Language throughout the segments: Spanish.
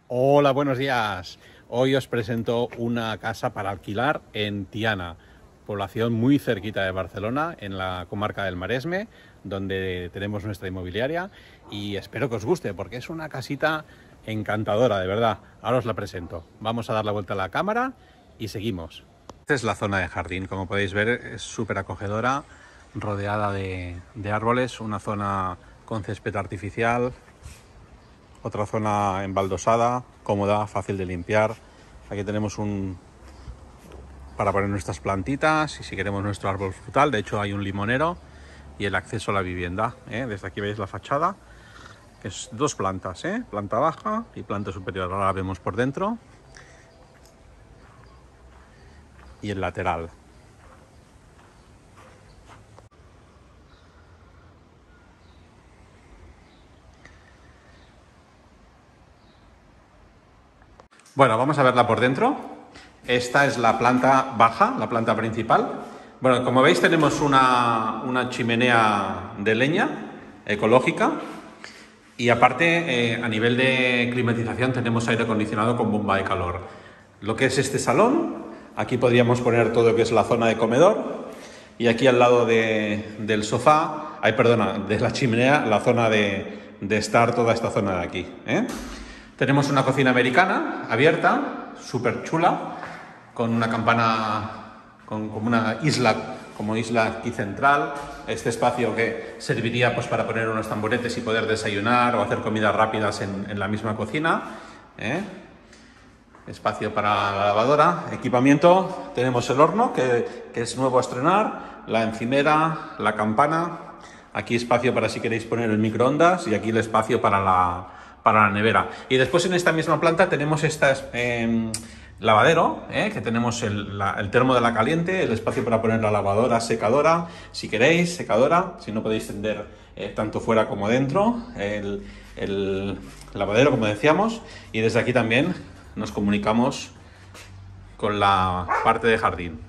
Hola, buenos días. Hoy os presento una casa para alquilar en Tiana, población muy cerquita de Barcelona, en la comarca del Maresme, donde tenemos nuestra inmobiliaria, y espero que os guste porque es una casita encantadora, de verdad. Ahora os la presento. Vamos a dar la vuelta a la cámara y seguimos. Esta es la zona de jardín, como podéis ver es súper acogedora, rodeada de árboles, una zona con césped artificial. Otra zona embaldosada, cómoda, fácil de limpiar. Aquí tenemos para poner nuestras plantitas y si queremos nuestro árbol frutal. De hecho hay un limonero y el acceso a la vivienda. Desde aquí veis la fachada. Es dos plantas, planta baja y planta superior. Ahora la vemos por dentro. Y el lateral. Bueno, vamos a verla por dentro. Esta es la planta baja, la planta principal. Bueno, como veis tenemos una chimenea de leña ecológica y aparte a nivel de climatización tenemos aire acondicionado con bomba de calor. Lo que es este salón, aquí podríamos poner todo lo que es la zona de comedor y aquí al lado del sofá, de la chimenea, la zona de estar toda esta zona de aquí, Tenemos una cocina americana abierta, súper chula, con una campana, como una isla, aquí central. Este espacio que serviría pues para poner unos tamboretes y poder desayunar o hacer comidas rápidas en la misma cocina. Espacio para la lavadora. Equipamiento, tenemos el horno que es nuevo a estrenar, la encimera, la campana. Aquí espacio para si queréis poner el microondas y aquí el espacio para la nevera. Y después en esta misma planta tenemos lavadero, que tenemos el termo de la caliente, el espacio para poner la lavadora, secadora, si queréis, secadora, si no podéis tender tanto fuera como dentro, el lavadero, como decíamos, y desde aquí también nos comunicamos con la parte de jardín.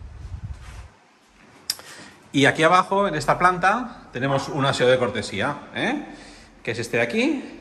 Y aquí abajo, en esta planta, tenemos un aseo de cortesía, que es este de aquí.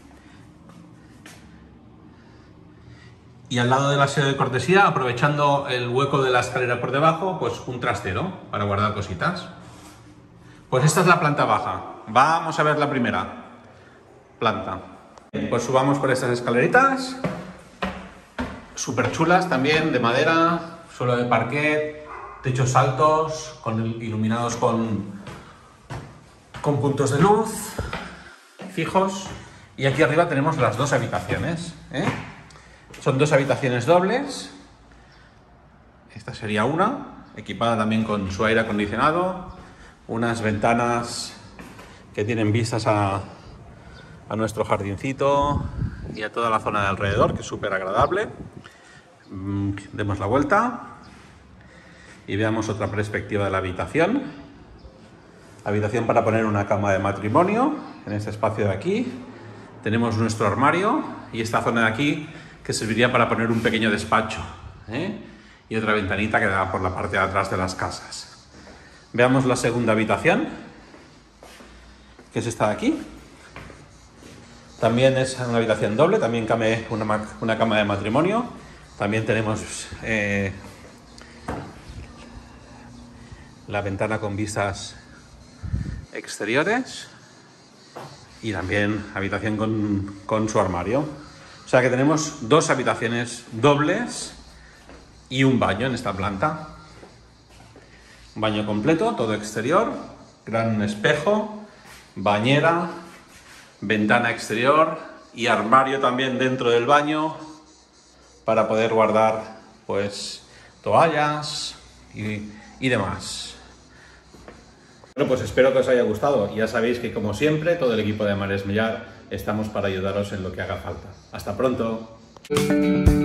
Y al lado del aseo de cortesía, aprovechando el hueco de la escalera por debajo, pues un trastero para guardar cositas. Pues esta es la planta baja. Vamos a ver la primera planta. Pues subamos por estas escaleritas. Súper chulas también, de madera, suelo de parquet, techos altos, iluminados con puntos de luz fijos. Y aquí arriba tenemos las dos habitaciones, Son dos habitaciones dobles. Esta sería una, equipada también con su aire acondicionado, unas ventanas que tienen vistas a nuestro jardincito y a toda la zona de alrededor, que es súper agradable. Demos la vuelta y veamos otra perspectiva de la habitación. Habitación para poner una cama de matrimonio. En este espacio de aquí tenemos nuestro armario y esta zona de aquí que serviría para poner un pequeño despacho, y otra ventanita que da por la parte de atrás de las casas. Veamos la segunda habitación, que es esta de aquí. También es una habitación doble, también cabe una cama de matrimonio. También tenemos la ventana con vistas exteriores y también habitación con su armario. O sea que tenemos dos habitaciones dobles y un baño en esta planta. Un baño completo, todo exterior, gran espejo, bañera, ventana exterior y armario también dentro del baño para poder guardar pues toallas y demás. Bueno, pues espero que os haya gustado. Ya sabéis que, como siempre, todo el equipo de Maresme estamos para ayudaros en lo que haga falta. ¡Hasta pronto!